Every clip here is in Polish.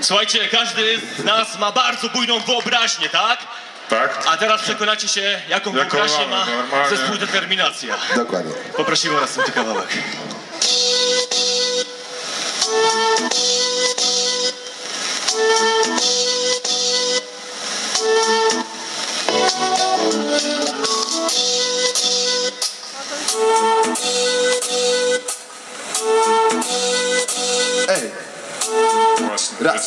Słuchajcie, każdy z nas ma bardzo bujną wyobraźnię, tak? Tak? A teraz przekonacie się, jaką wyobraźnię ma normalnie. zespół Determinacja. Dokładnie. Poprosimy o następny kawałek. Ej, Właśnie, raz.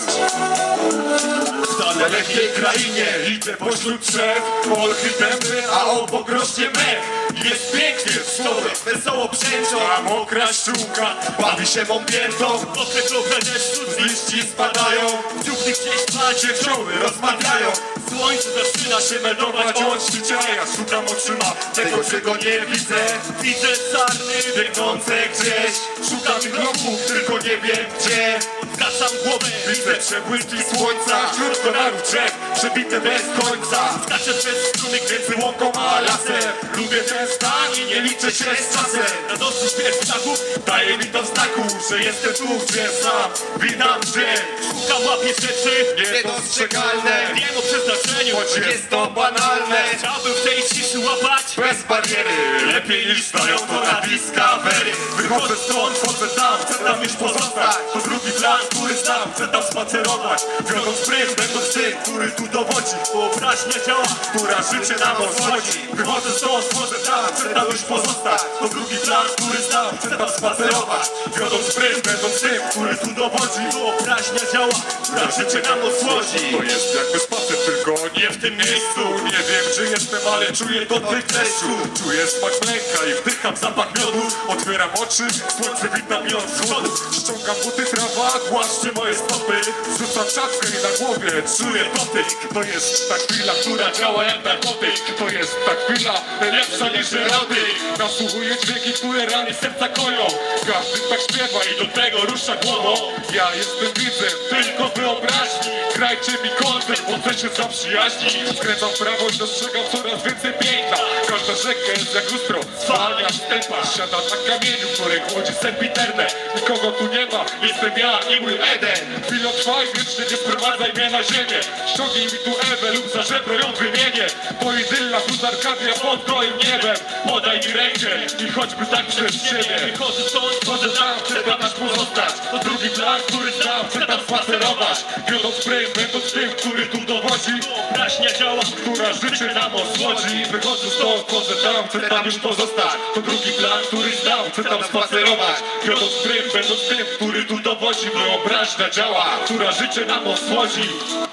W dalekiej krainie idę pośród drzew, polchy dęby, a obok rośnie mech. Jest pięknie, stoły, wesoło przęczą, a mokra ściółka bawi się mą piętą. Mokre krople deszczu z liści spadają, w dziupli gdzieś spać dziewczoły rozmawiają. Słońce zaczyna się meldować od życia, ja szukam oczyma tego, czego nie widzę. Widzę sarny biegnące gdzieś, szukam kroków, tylko nie wiem gdzie. Odwracam głowę, widzę przebłyski słońca, wśród konarów drzew, przebite bez końca. Skaczę bez strunek między łąką a lasem. Lubię ten stan i nie liczę się z czasem. Radosny śpiew ptaków daje mi to w znaku, że jestem tu, gdzie sam. Witam dzień, szukam, łapię rzeczy niedostrzegalne. Wiem o przeznaczeniu, choć jest to banalne. Chciałbym w tej ciszy łapać bez bariery, lepiej niż znają to na Discovery. Wychodzę stąd, chodzę tam, chcę tam już pozostać. To drugi plan, który znam, chcę tam spacerować. Wiodąc prym, będąc tym, który tu dowodzi. Wyobraźnia działa, która życie nam osłodzi. Wychodzę stąd, chodzę tam, chcę tam już pozostać. To drugi plan, który znam, chcę tam spacerować. Wiodąc prym, będąc tym, który tu dowodzi. Wyobraźnia działa, która życie nam osłodzi. To jest jakby spacer, tylko nie w tym miejscu. Nie wiem, gdzie jestem, ale czuję dotyk deszczu. Czuję smak mleka i wdycham zapach miodu. Otwieram oczy, słońce wita mi od wschodu. Ściągam buty, trawa, głaszcze moje stopy. Rzucam czapkę i na głowie czuję dotyk. To jest ta chwila, która działa jak narkotyk. To jest ta chwila lepsza niż erotyk. Nasłuchuję dźwięki, które rany serca koją. Każdy tak śpiewa i do tego rusza głową. Ja jestem widzem, tylko wyobraźni. Grajcie mi koncert, bo chcę się zaprzyjaźnić. Skręcam w prawo i dostrzegam coraz więcej piękna. Każda rzeka jest jak lustro, zwalnia wstępa. Siada na kamieniu, który chłodzi sempiterne. Nikogo tu nie ma, jestem ja i mój Eden. Chwilę trwaj, wiecznie nie sprowadzaj mnie na ziemię. Ściągnij mi tu Ewę lub za żebro ją wymienię. To idylla, tu z Arkadia pod gołym niebem. Podaj mi rękę i choćby tak przez siebie. Wychodzę stąd, Chodzę tam, chcę tam już pozostać. To drugi plan, który znam, chcę tam spacerować. Biorąc prym, będąc tym, który tu dowodzi. wyobraźnia działa, Która życie nam osłodzi. Wychodzę stąd, chodzę tam, chcę tam już pozostać. To drugi plan, który znam, chcę tam spacerować. Biorąc prym, będąc tym, który tu dowodzi. Wyobraźnia działa, która życie nam osłodzi.